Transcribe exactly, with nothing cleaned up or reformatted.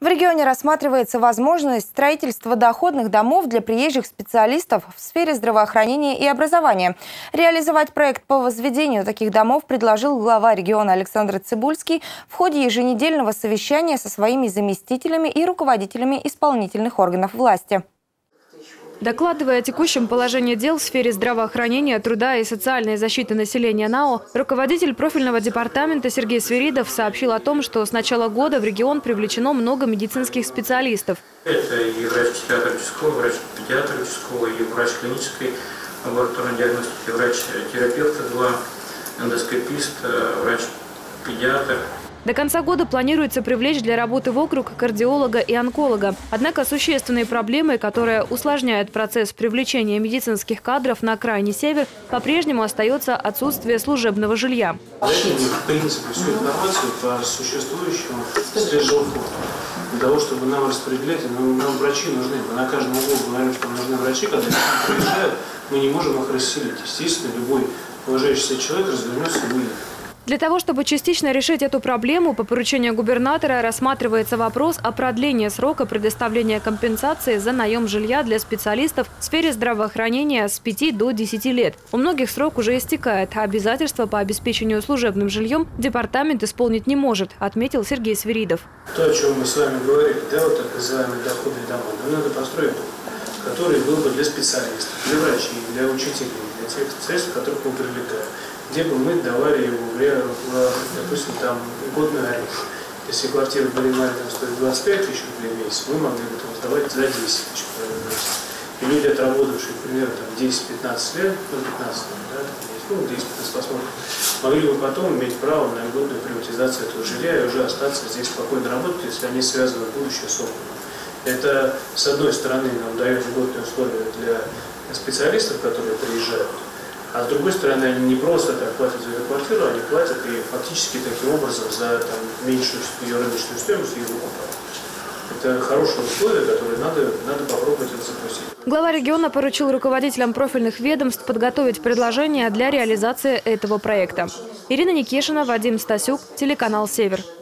В регионе рассматривается возможность строительства доходных домов для приезжих специалистов в сфере здравоохранения и образования. Реализовать проект по возведению таких домов предложил глава региона Александр Цибульский в ходе еженедельного совещания со своими заместителями и руководителями исполнительных органов власти. Докладывая о текущем положении дел в сфере здравоохранения, труда и социальной защиты населения НАО, руководитель профильного департамента Сергей Свиридов сообщил о том, что с начала года в регион привлечено много медицинских специалистов. Это и врач-психиатр участковый, врач-педиатр участковый, и врач клинической лабораторной диагностики, врач-терапевт два, эндоскопист, врач-педиатр. До конца года планируется привлечь для работы в округ кардиолога и онколога. Однако существенной проблемой, которая усложняет процесс привлечения медицинских кадров на крайний север, по-прежнему остается отсутствие служебного жилья. Дайте мне, в принципе, всю информацию по существующему стрижовку, для того, чтобы нам распределять, нам, нам врачи нужны. Мы на каждом углу говорим, что нужны врачи, когда они приезжают, мы не можем их расселить. Естественно, любой уважающийся человек развернется и выйдет. Для того, чтобы частично решить эту проблему, по поручению губернатора рассматривается вопрос о продлении срока предоставления компенсации за наем жилья для специалистов в сфере здравоохранения с пяти до десяти лет. У многих срок уже истекает, а обязательства по обеспечению служебным жильем департамент исполнить не может, отметил Сергей Свиридов. То, о чем мы с вами говорили, да, вот так называемые доходные дома, нам надо построить дом, который был бы для специалистов, для врачей, для учителей, для тех специалистов, которых мы привлекаем. Где бы мы давали его, допустим, там годный аренду. Если квартира в Баримаре стоит двадцать пять тысяч рублей в месяц, мы могли бы его сдавать за десять тысяч рублей в месяц. И люди, отработавшие, примерно, десять-пятнадцать лет, ну, пятнадцать лет, да, ну, десять-пятнадцать посмотрим, могли бы потом иметь право на льготную приватизацию этого жилья и уже остаться здесь спокойно работать, если они связаны в будущее с округом. Это, с одной стороны, нам дает льготные условия для специалистов, которые приезжают. А с другой стороны, они не просто так платят за эту квартиру, они платят и фактически таким образом за там, меньшую ее рыночную стоимость ее выкупают. Это хорошие условия, которые надо, надо попробовать это запустить. Глава региона поручил руководителям профильных ведомств подготовить предложения для реализации этого проекта. Ирина Никишина, Вадим Стасюк, телеканал «Север».